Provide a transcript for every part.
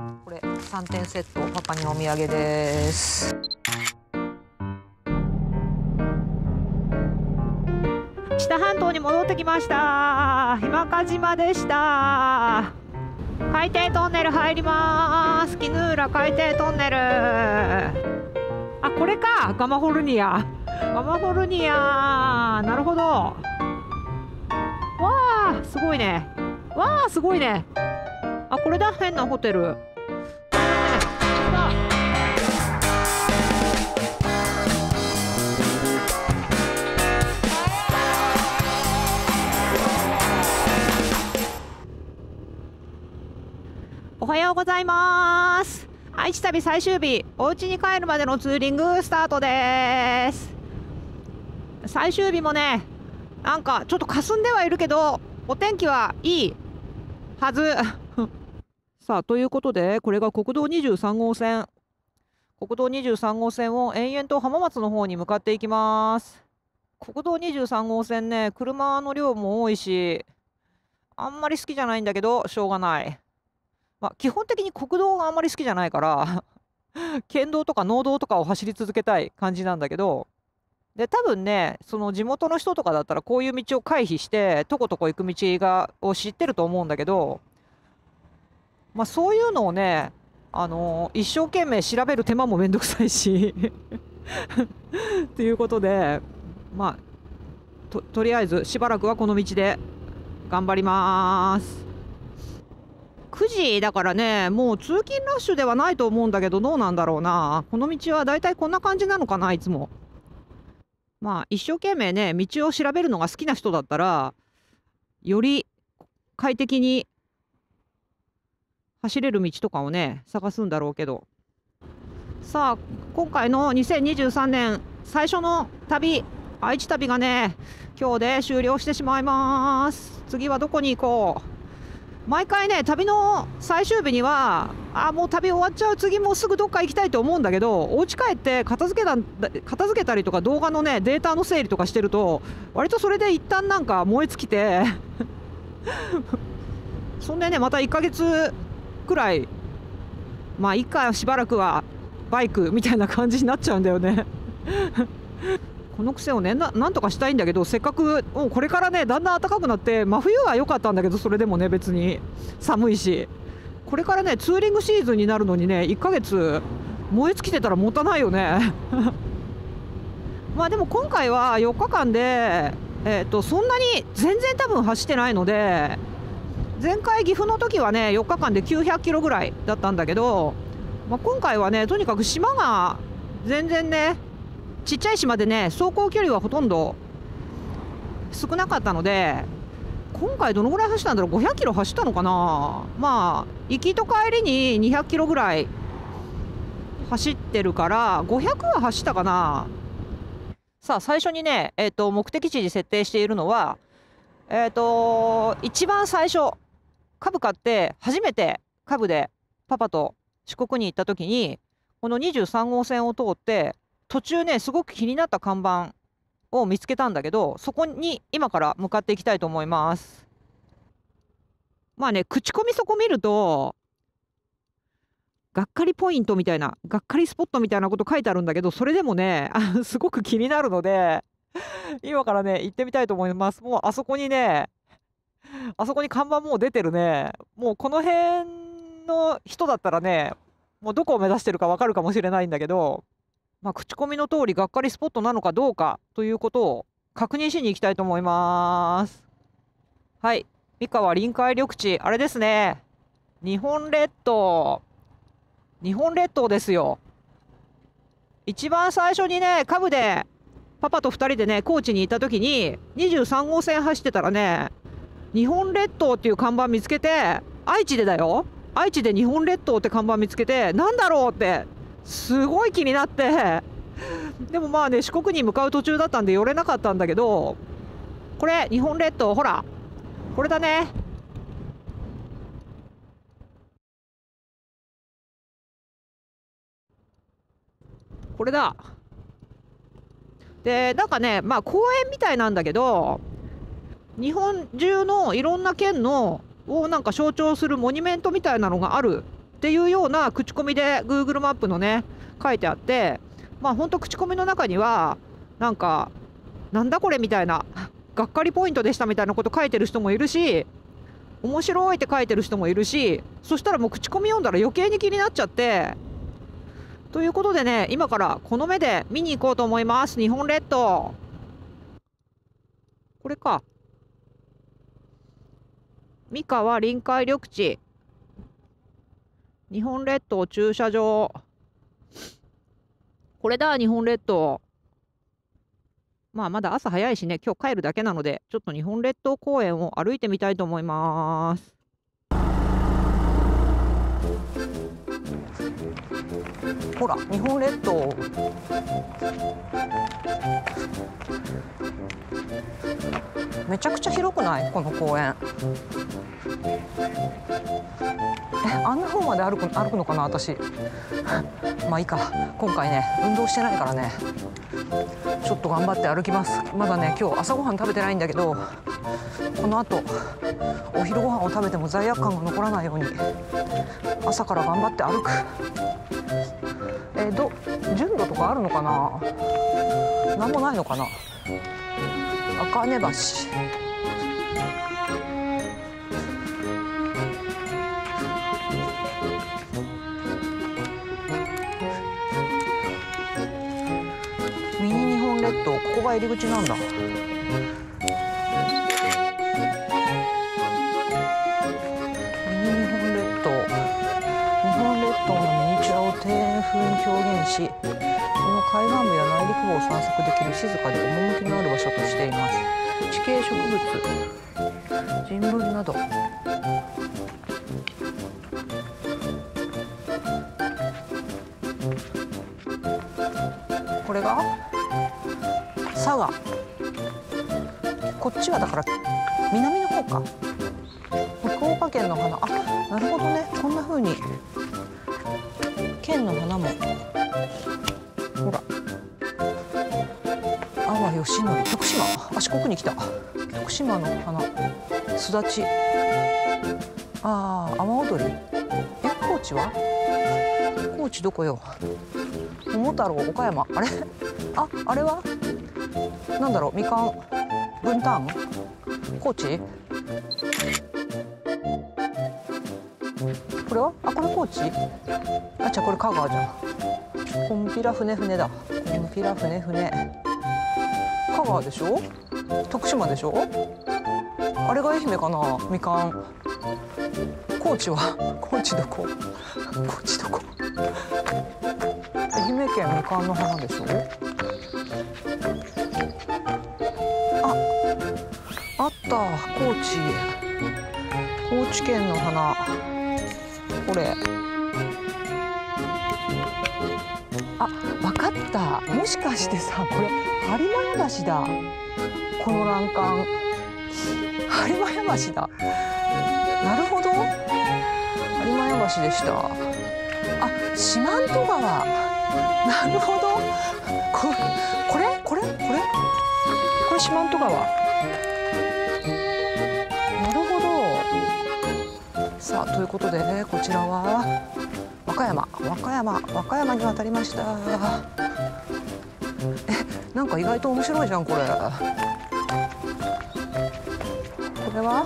これ3点セット、パパにお土産です。知多半島に戻ってきました。日間賀島でした。海底トンネル入ります。絹浦海底トンネル。あ、これか、ガマフォルニア。ガマフォルニア、なるほど。わあ、すごいね。わあ、すごいね。あ、これだ、変なホテル。おはようございます。愛知旅最終日、お家に帰るまでのツーリングスタートです。最終日もね、なんかちょっと霞んではいるけど、お天気はいいはず。さあ、ということで、これが国道23号線。国道23号線を延々と浜松の方に向かっていきます。国道23号線ね、車の量も多いし、あんまり好きじゃないんだけど、しょうがない。まあ、基本的に国道があんまり好きじゃないから県道とか農道とかを走り続けたい感じなんだけど、で多分ね、その地元の人とかだったらこういう道を回避してとことこ行く道を知ってると思うんだけど、まあ、そういうのをね、一生懸命調べる手間もめんどくさいしということで、まあ、とりあえずしばらくはこの道で頑張ります。9時だからね、もう通勤ラッシュではないと思うんだけど、どうなんだろうな。この道はだいたいこんな感じなのかな、いつも。まあ、一生懸命ね、道を調べるのが好きな人だったら、より快適に走れる道とかをね、探すんだろうけど。さあ、今回の2023年最初の旅、愛知旅がね、今日で終了してしまいます。次はどこに行こう。毎回ね、旅の最終日にはもう旅終わっちゃう、次もうすぐどっか行きたいと思うんだけど、お家帰って片付けたりとか動画のねデータの整理とかしてると、割とそれで一旦なんか燃え尽きてそんでね、また1ヶ月くらい、まあいいか、しばらくはバイクみたいな感じになっちゃうんだよねこの癖をね、なんとかしたいんだけど、せっかくもうこれからねだんだん暖かくなって、真冬は良かったんだけど、それでもね別に寒いし、これからねツーリングシーズンになるのにね、1ヶ月燃え尽きてたらもったいないよねまあでも今回は4日間で、そんなに全然多分走ってないので、前回岐阜の時はね4日間で900キロぐらいだったんだけど、まあ、今回はねとにかく島が全然ね、ちっちゃい島でね走行距離はほとんど少なかったので、今回どのぐらい走ったんだろう、500キロ走ったのかな。まあ行きと帰りに200キロぐらい走ってるから500は走ったかな。さあ最初にね、目的地に設定しているのは、一番最初株買って初めて株でパパと四国に行った時に、この23号線を通って途中ねすごく気になった看板を見つけたんだけど、そこに今から向かっていきたいと思います。まあね、口コミそこ見るとがっかりポイントみたいな、がっかりスポットみたいなこと書いてあるんだけど、それでもねすごく気になるので今からね行ってみたいと思います。もうあそこにね、あそこに看板もう出てるね。もうこの辺の人だったらね、もうどこを目指してるかわかるかもしれないんだけど、まあ、口コミの通りがっかりスポットなのかどうかということを確認しに行きたいと思います。はい、三河臨海緑地、あれですね、日本列島。日本列島ですよ。一番最初にね株でパパと2人でね高知に行った時に23号線走ってたらね、日本列島っていう看板見つけて、愛知でだよ、愛知で日本列島って看板見つけて、なんだろうってすごい気になってでもまあね四国に向かう途中だったんで寄れなかったんだけど、これ日本列島、ほらこれだね。これだ。でなんかね、まあ公園みたいなんだけど、日本中のいろんな県のをなんか象徴するモニュメントみたいなのがあるっていうような口コミで Google マップのね書いてあって、まあほんと口コミの中にはなんかなんだこれみたいな、がっかりポイントでしたみたいなこと書いてる人もいるし、面白いって書いてる人もいるし、そしたらもう口コミ読んだら余計に気になっちゃって、ということでね、今からこの目で見に行こうと思います。日本列島。これか。三河臨海緑地。日本列島駐車場。これだ、日本列島。まあ、まだ朝早いしね、今日帰るだけなので、ちょっと日本列島公園を歩いてみたいと思います。ほら、日本列島。めちゃくちゃ広くない？この公園。あんな方まで歩くのかな、私。まあいいか。今回ね、運動してないからね。ちょっと頑張って歩きます。まだね、今日朝ごはん食べてないんだけど、この後お昼ご飯を食べても罪悪感が残らないように朝から頑張って歩く。純度とかあるのかな？なんもないのかな？赤根橋。ミニ日本列島、ここが入り口なんだ。庭園風に表現し、その海岸部や内陸部を散策できる静かで趣のある場所としています。地形植物、人文など。これが佐賀。こっちはだから南の方か。福岡県の花。あ、なるほどね。こんな風に県の花も、ほら、阿波義則、徳島、四国に来た。徳島の花、すだち。ああ、阿波踊り。高知は？高知どこよ。桃太郎、岡山。あれ？あれは？なんだろう、みかん、文旦、高知？これは？これ高知？じゃあこれ香川じゃん。コンピラ船だ。コンピラ船。香川でしょ？徳島でしょ？あれが愛媛かな？みかん。高知は？高知どこ？高知どこ？愛媛県みかんの花でしょ？あった。高知。高知県の花。これ。わかった。もしかしてさ、これ播磨屋橋だ。この欄干。播磨屋橋だ。なるほど。播磨屋橋でした。四万十川。なるほど。これ四万十川。なるほど。さあ、ということでね、こちらは和歌山に渡りました。なんか意外と面白いじゃん、これ。これは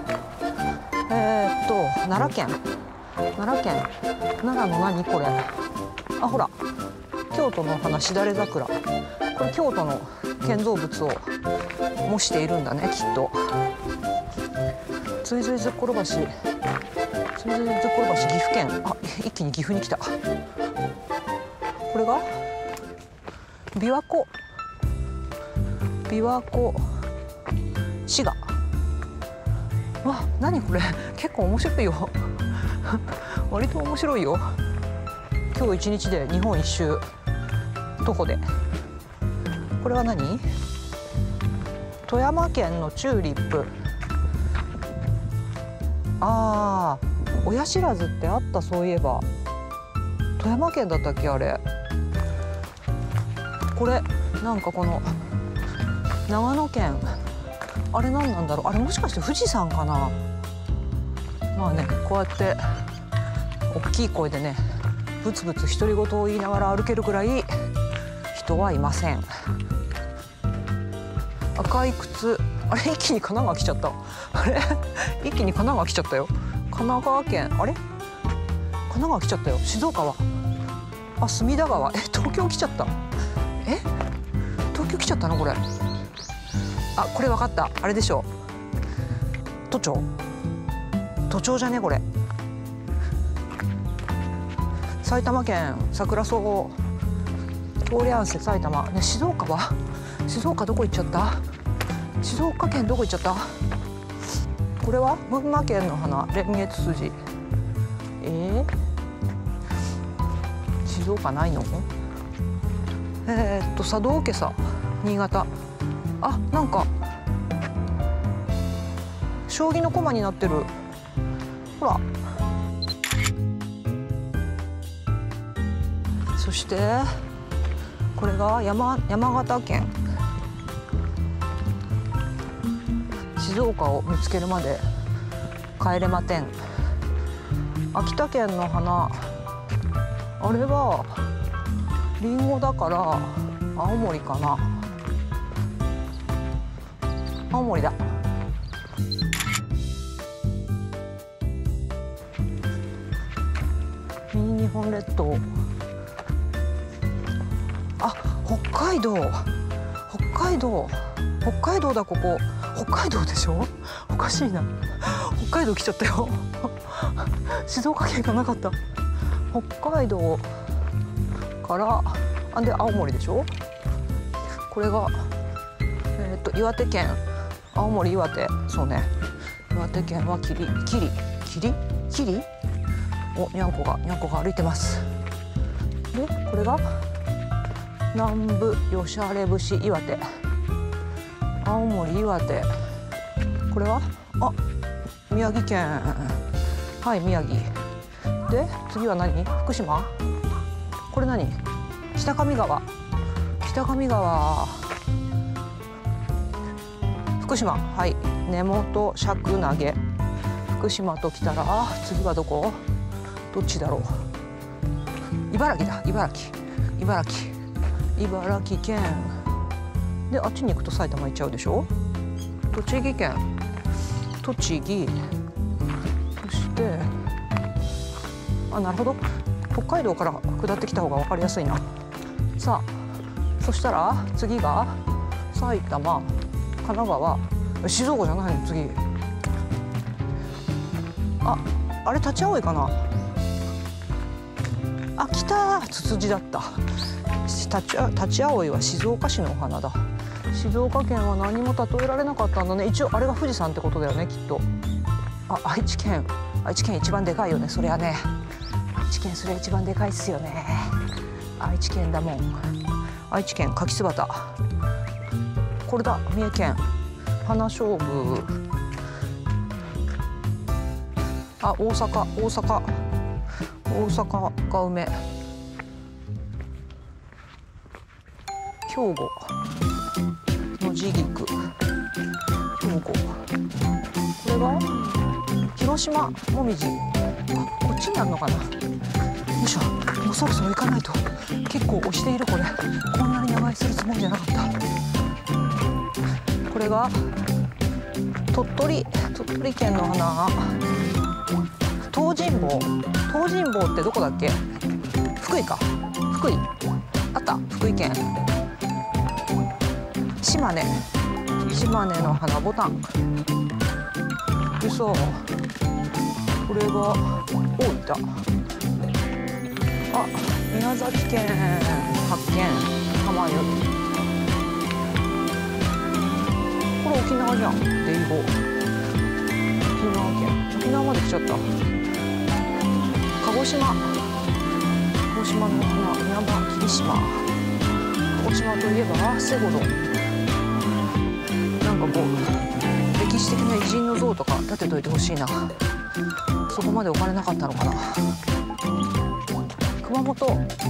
奈良県。奈良の何これ。ほら、京都の花、しだれ桜。これ京都の建造物を模しているんだね、きっと。ついずいずっころ橋。岐阜県。一気に岐阜に来た。これが琵琶湖滋賀。何これ、結構面白いよ。割と面白いよ。今日一日で日本一周徒歩で。これは何？富山県のチューリップ。親知らずってあった。そういえば富山県だったっけ、あれ。これなんかこの長野県、あれ何なんだろう。あれもしかして富士山かな。まあね、こうやって大きい声でねブツブツ独り言を言いながら歩けるくらい人はいません。赤い靴、あれ一気に神奈川来ちゃった。あれ一気に神奈川来ちゃったよ。神奈川県、あれ神奈川来ちゃったよ。静岡はあ、隅田川、東京来ちゃった。東京来ちゃったのこれ。あ、これ分かった。あれでしょ、都庁。都庁じゃねこれ。埼玉県桜草通り合わせ埼玉ね。静岡は、静岡どこ行っちゃった。静岡県どこ行っちゃった。これは群馬県の花レンゲツツジ。静岡ないの。佐渡けさ新潟。あ、なんか将棋の駒になってる。ほら。そしてこれが山形県。静岡を見つけるまで帰れまてん。秋田県の花、あれはリンゴだから青森かな。青森だ。右日本列島。あ、北海道。北海道。北海道だここ。北海道でしょ。おかしいな。北海道来ちゃったよ。静岡県がなかった。北海道からあで青森でしょ。これが岩手県。青森岩手。そうね。岩手県はキリお、にゃんこが歩いてます。でこれが南部よしゃれ節岩手。青森岩手。これは宮城県。はい、宮城で次は何。福島。これ何。北上川。福島。はい、根本尺投げ。福島ときたら次はどこ。どっちだろう。茨城だ。茨城県で、あっちに行くと埼玉行っちゃうでしょ。栃木県。そしてなるほど、北海道から下ってきた方が分かりやすいな。さあそしたら次が埼玉、神奈川、静岡じゃないの次。あれ立ち葵かな。来た。ツツジだった。立ち葵は静岡市のお花だ。静岡県は何も例えられなかったんだね。一応あれが富士山ってことだよねきっと。愛知県一番でかいよねそりゃね。愛知県それ一番でかいっすよね。愛知県だもん。愛知県柿椿。これだ。三重県花菖蒲。大阪が梅。兵庫野地菊。兵庫。これが広島もみじ。こっちにあるのかな。よいしょ。もうそろそろ行かないと。結構押しているこれ。こんなに長居するつもりじゃなかった。これが鳥取県の花。東尋坊ってどこだっけ。福井か。福井あった。福井県。島根の花ボタン。でさ、これが大分。宮崎県発見浜湯。これ沖縄じゃん。デイゴ。沖縄まで来ちゃった。鹿児島の花山霧島。鹿児島といえばセゴドン。なんかこう歴史的な偉人の像とか立てといてほしいな。そこまでお金なかったのかな。熊本、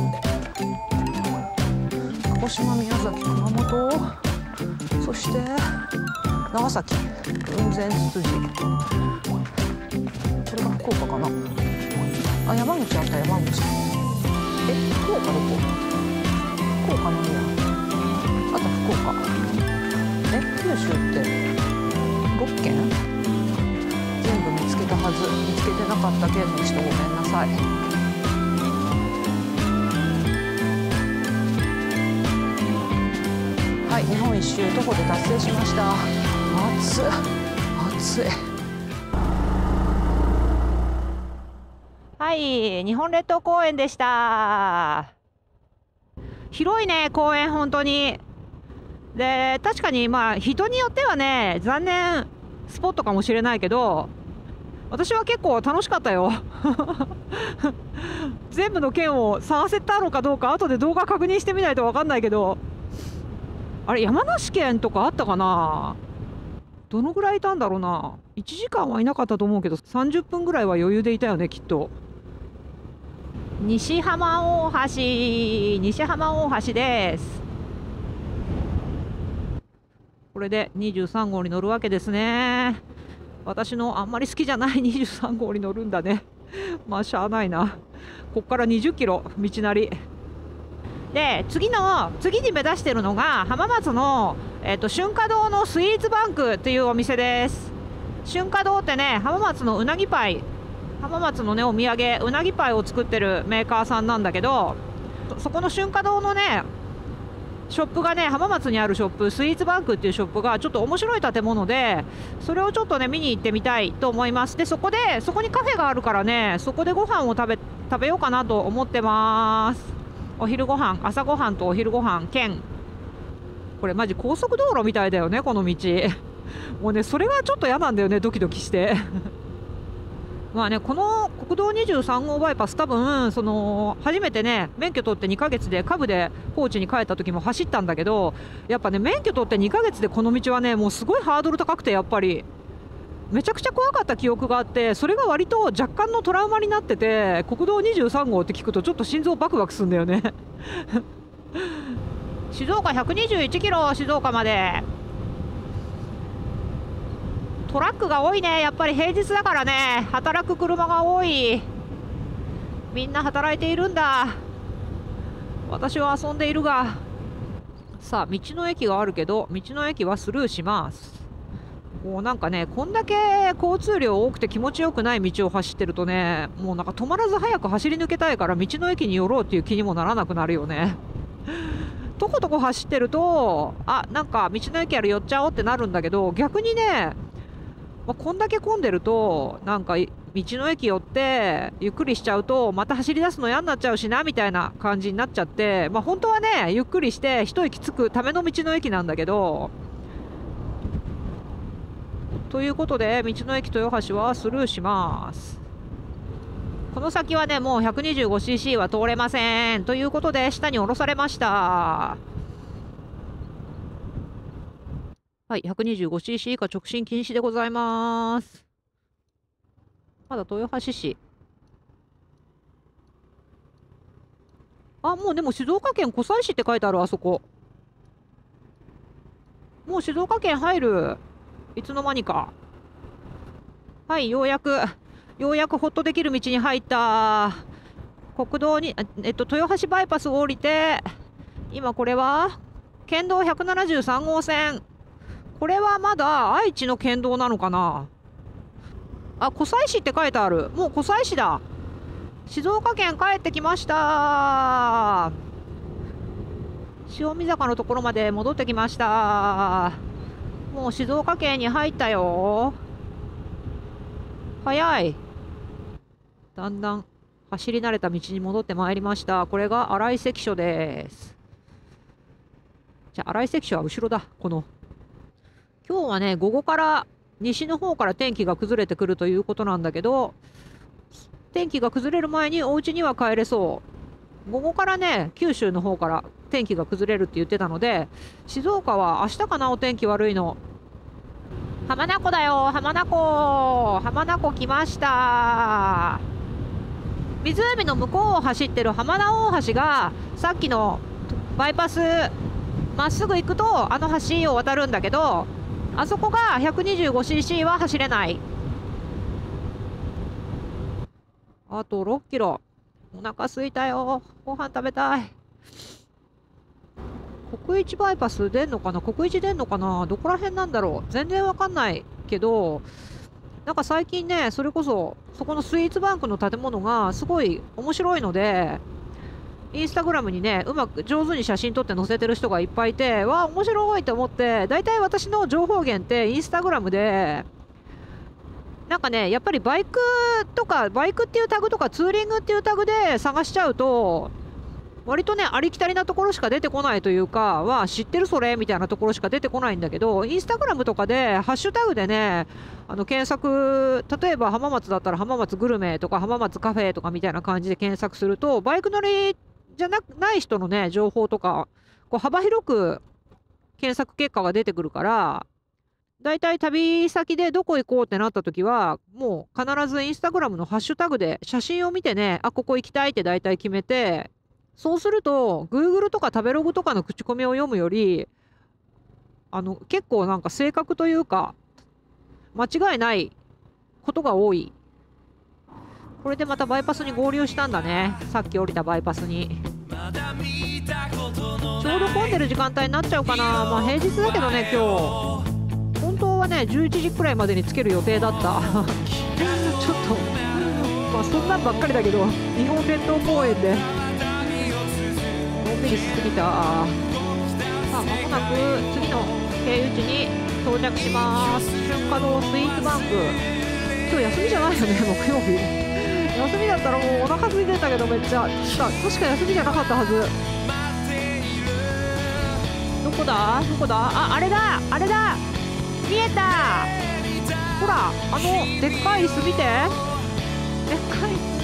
鹿児島、宮崎、熊本、そして長崎、雲仙ツツジ。これが福岡かな。 あ、山口あった、山口。福岡どこ？福岡何や。あと福岡。九州って6県？全部見つけたはず。見つけてなかった県の人ごめんなさい。はい、日本一周徒歩で達成しました。暑い。はい、日本列島公園でした。広いね、公園本当に。で、確かにまあ人によってはね、残念スポットかもしれないけど、私は結構楽しかったよ。全部の県を探せたのかどうか後で動画確認してみないと分かんないけど、あれ山梨県とかあったかな。どのぐらいいたんだろうな。1時間はいなかったと思うけど30分ぐらいは余裕でいたよね、きっと。西浜大橋です。これで23号に乗るわけですね。私のあんまり好きじゃない23号に乗るんだね。まあしゃあないな。こっから20キロ道なりで、次に目指してるのが浜松の、春華堂のスイーツバンクっていうお店です。春華堂ってね、浜松のうなぎパイ、浜松のねお土産うなぎパイを作ってるメーカーさんなんだけど、そこの春華堂のねショップがね、浜松にあるショップ、スイーツバンクっていうショップがちょっと面白い建物で、それをちょっとね見に行ってみたいと思います。で、そこにカフェがあるからね、そこでご飯を食べようかなと思ってます。お昼ご飯、朝ご飯とお昼ご飯兼、これマジ高速道路みたいだよね、この道。もうね、それがちょっと嫌なんだよね、ドキドキして。まあね、この国道23号バイパス、多分初めてね免許取って2ヶ月でカブで高知に帰った時も走ったんだけど、やっぱね免許取って2ヶ月でこの道はねもうすごいハードル高くて、やっぱりめちゃくちゃ怖かった記憶があって、それが割と若干のトラウマになってて、国道23号って聞くとちょっと心臓バクバクするんだよね。静岡121キロ、静岡まで。トラックが多いね、やっぱり平日だからね、働く車が多い。みんな働いているんだ。私は遊んでいるが。さあ、道の駅があるけど、道の駅はスルーします。もうなんかね、こんだけ交通量多くて気持ちよくない道を走ってるとね、もうなんか止まらず早く走り抜けたいから道の駅に寄ろうっていう気にもならなくなるよね。とことこ走ってると、なんか道の駅ある、寄っちゃおうってなるんだけど、逆にね、こんだけ混んでるとなんか道の駅寄ってゆっくりしちゃうとまた走り出すの嫌になっちゃうしなみたいな感じになっちゃって、本当はねゆっくりして一息つくための道の駅なんだけど、ということで道の駅豊橋はスルーします。この先はねもう 125cc は通れませんということで下に下ろされました。はい、125cc 以下直進禁止でございます。まだ豊橋市。もうでも静岡県湖西市って書いてある、あそこ。もう静岡県入る。いつの間にか。はい、ようやくホッとできる道に入った。国道に、豊橋バイパスを降りて、今これは県道173号線。これはまだ愛知の県道なのかな。湖西市って書いてある。もう湖西市だ。静岡県帰ってきました。塩見坂のところまで戻ってきました。もう静岡県に入ったよ。早い。だんだん走り慣れた道に戻ってまいりました。これが新井関所です。じゃあ新井関所は後ろだ。今日はね、午後から西の方から天気が崩れてくるということなんだけど、天気が崩れる前にお家には帰れそう。午後からね、九州の方から天気が崩れるって言ってたので、静岡は明日かな、お天気悪いの。浜名湖だよ、浜名湖来ました。湖の向こうを走ってる浜名大橋が、さっきのバイパスまっすぐ行くとあの橋を渡るんだけど、あそこが 125cc は走れない。 あと6キロ。お腹すいたよ。ご飯食べたい。国一バイパス出んのかな、国一出んのかな、どこら辺なんだろう。全然わかんないけど、なんか最近ね、それこそ、そこのスイーツバンクの建物がすごい面白いので、インスタグラムにね、うまく上手に写真撮って載せてる人がいっぱいいて、わあ、面白いと思って、大体私の情報源ってインスタグラムで、なんかね、やっぱりバイクとか、バイクっていうタグとか、ツーリングっていうタグで探しちゃうと、割とね、ありきたりなところしか出てこないというか、知ってるそれみたいなところしか出てこないんだけど、インスタグラムとかで、ハッシュタグでね、検索、例えば浜松だったら浜松グルメとか浜松カフェとかみたいな感じで検索すると、バイク乗りじゃない人のね、情報とか、こう幅広く検索結果が出てくるから、だいたい旅先でどこ行こうってなった時は、もう必ずインスタグラムのハッシュタグで写真を見てね、あ、ここ行きたいって大体決めて、そうすると、Google とか食べログとかの口コミを読むより、結構なんか正確というか、間違いないことが多い。これでまたバイパスに合流したんだね。さっき降りたバイパスに。ちょうど混んでる時間帯になっちゃうかな。まあ平日だけどね、今日。本当はね、11時くらいまでにつける予定だった。ちょっと、まあそんなんばっかりだけど、日本列島公園で、のんびりしすぎた。さあ、まもなく次の経由地に到着します。春華堂スイーツバンク。今日休みじゃないよね、木曜日。休みだったらもうお腹空いてたけどめっちゃ。確か休みじゃなかったはず。どこだどこだ、あ、あれだあれだ、見えた。ほら、でっかい椅子見て。でっかい